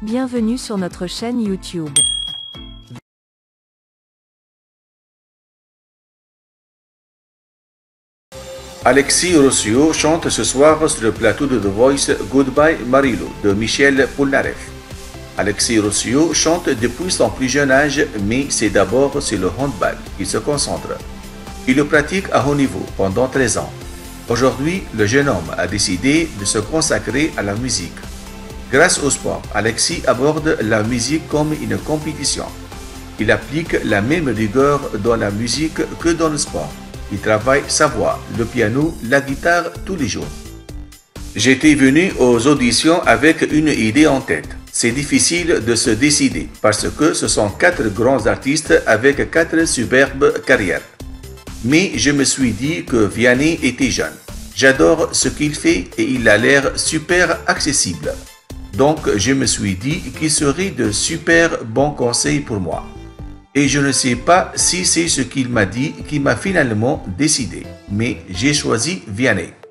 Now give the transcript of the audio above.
Bienvenue sur notre chaîne YouTube. Alexis Rossiu chante ce soir sur le plateau de The Voice Goodbye Marilo de Michel Polnareff. Alexis Rossiu chante depuis son plus jeune âge, mais c'est d'abord sur le handball qu'il se concentre. Il le pratique à haut niveau pendant 13 ans. Aujourd'hui, le jeune homme a décidé de se consacrer à la musique. Grâce au sport, Alexis aborde la musique comme une compétition. Il applique la même rigueur dans la musique que dans le sport. Il travaille sa voix, le piano, la guitare tous les jours. J'étais venu aux auditions avec une idée en tête. C'est difficile de se décider parce que ce sont 4 grands artistes avec 4 superbes carrières. Mais je me suis dit que Vianney était jeune. J'adore ce qu'il fait et il a l'air super accessible. Donc je me suis dit qu'il serait de super bons conseils pour moi. Et je ne sais pas si c'est ce qu'il m'a dit qui m'a finalement décidé. Mais j'ai choisi Vianney.